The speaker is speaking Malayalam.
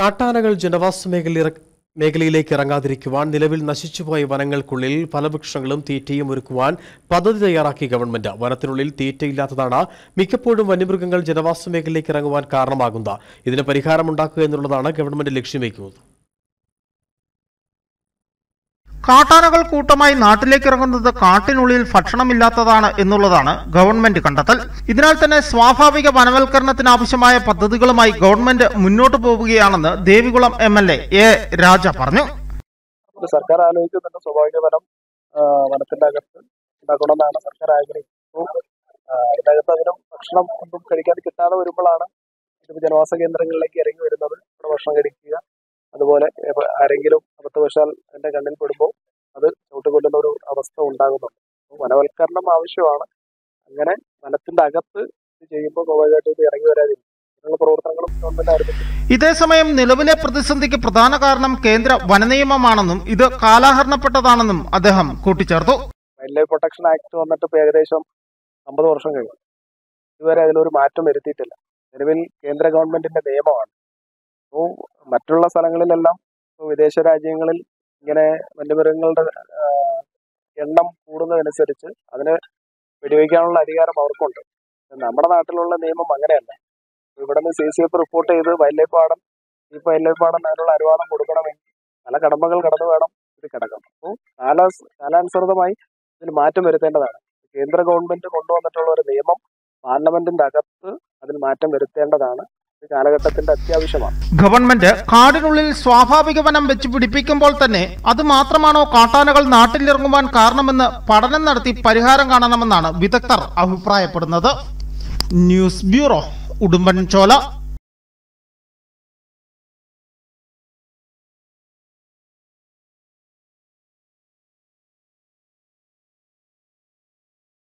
കാട്ടാനകൾ ജനവാസ മേഖലയിലേക്ക് ഇറങ്ങാതിരിക്കുവാൻ നിലവിൽ നശിച്ചുപോയ വനങ്ങൾക്കുള്ളിൽ ഫലവൃക്ഷങ്ങളും തീറ്റയും ഒരുക്കുവാൻ പദ്ധതി തയ്യാറാക്കി ഗവൺമെന്റ്. വനത്തിനുള്ളിൽ തീറ്റയില്ലാത്തതാണ് മിക്കപ്പോഴും വന്യമൃഗങ്ങൾ ജനവാസ മേഖലയിലേക്ക് ഇറങ്ങുവാൻ കാരണമാകുന്നത്. ഇതിന് പരിഹാരമുണ്ടാക്കുക എന്നുള്ളതാണ് ഗവൺമെന്റ് ലക്ഷ്യം വയ്ക്കുന്നത്. കാട്ടാനകൾ കൂട്ടമായി നാട്ടിലേക്ക് ഇറങ്ങുന്നത് കാട്ടിനുള്ളിൽ ഭക്ഷണമില്ലാത്തതാണ് എന്നുള്ളതാണ് ഗവൺമെന്റ് കണ്ടെത്തൽ. ഇതിനാൽ തന്നെ സ്വാഭാവിക വനവൽക്കരണത്തിന് ആവശ്യമായ പദ്ധതികളുമായി ഗവൺമെന്റ് മുന്നോട്ട് പോവുകയാണെന്ന് ദേവികുളം MLA A. രാജ പറഞ്ഞു. സർക്കാർ ആലോചിക്കുന്നുണ്ട് സ്വാഭാവിക വനം വനത്തിന്റെ അകത്ത് ഉണ്ടാക്കണമെന്നാണ് സർക്കാർ ആഗ്രഹിക്കുന്നത്. അതിനകത്ത് അതിനും ഭക്ഷണം ഒന്നും കഴിക്കാൻ കിട്ടാതെ വരുമ്പോഴാണ് ജനവാസ കേന്ദ്രങ്ങളിലേക്ക് ഇറങ്ങി വരുന്നത്. ഇവിടെ ഭക്ഷണം കഴിക്കുക, അതുപോലെ ആരെങ്കിലും അബദ്ധവശാൽ എന്റെ കണ്ണിൽ പെടുമ്പോൾ അത് ചവിട്ടുകൊല്ലുന്ന ഒരു അവസ്ഥ ഉണ്ടാകുന്നുണ്ട്. വനവൽക്കരണം ആവശ്യമാണ്. അങ്ങനെ വനത്തിന്റെ അകത്ത് ചെയ്യുമ്പോൾ സ്വാഭാവികമായിട്ട് ഇത് ഇറങ്ങി വരാതിരിക്കും പ്രവർത്തനങ്ങളും ഗവൺമെന്റ് ആരംഭിച്ചു. ഇതേസമയം നിലവിലെ പ്രതിസന്ധിക്ക് പ്രധാന കാരണം കേന്ദ്ര വനനിയമമാണെന്നും ഇത് കാലഹരണപ്പെട്ടതാണെന്നും അദ്ദേഹം കൂട്ടിച്ചേർത്തു. വൈൽഡ് ലൈഫ് പ്രൊട്ടക്ഷൻ ആക്ട് വന്നിട്ട് ഇപ്പോൾ ഏകദേശം 50 വർഷം കഴിഞ്ഞു. ഇതുവരെ അതിലൊരു മാറ്റം വരുത്തിയിട്ടില്ല. നിലവിൽ കേന്ദ്ര ഗവൺമെന്റിന്റെ നിയമമാണ്. അപ്പോൾ മറ്റുള്ള സ്ഥലങ്ങളിലെല്ലാം വിദേശ രാജ്യങ്ങളിൽ ഇങ്ങനെ വന്യമൃഗങ്ങളുടെ എണ്ണം കൂടുന്നതനുസരിച്ച് അതിന് വെടിവെക്കാനുള്ള അധികാരം അവർക്കുണ്ട്. നമ്മുടെ നാട്ടിലുള്ള നിയമം അങ്ങനെയല്ല. ഇവിടെ നിന്ന് CCF റിപ്പോർട്ട് ചെയ്ത് വൈൽഡ് ലൈഫ് വാർഡൻ അതിനുള്ള അനുവാദം കൊടുക്കണമെങ്കിൽ പല കടമ്പകൾ കടന്നു വേണം ഇത് കിടക്കാം. അപ്പോൾ കാലാനുസൃതമായി ഇതിന് മാറ്റം വരുത്തേണ്ടതാണ്. കേന്ദ്ര ഗവൺമെന്റ് കൊണ്ടുവന്നിട്ടുള്ള ഒരു നിയമം പാർലമെന്റിന്റെ അകത്ത് അതിന് മാറ്റം വരുത്തേണ്ടതാണ്. കാലഘട്ടത്തിന്റെ അത്യാവശ്യമാണ്. ഗവൺമെന്റ് കാടിനുള്ളിൽ സ്വാഭാവിക വനം വെച്ച് പിടിപ്പിക്കുമ്പോൾ തന്നെ അത് മാത്രമാണോ കാട്ടാനകൾ നാട്ടിലിറങ്ങുവാൻ കാരണമെന്ന് പഠനം നടത്തി പരിഹാരം കാണണമെന്നാണ് വിദഗ്ധർ അഭിപ്രായപ്പെടുന്നത്. News bureau, Udumbanchola.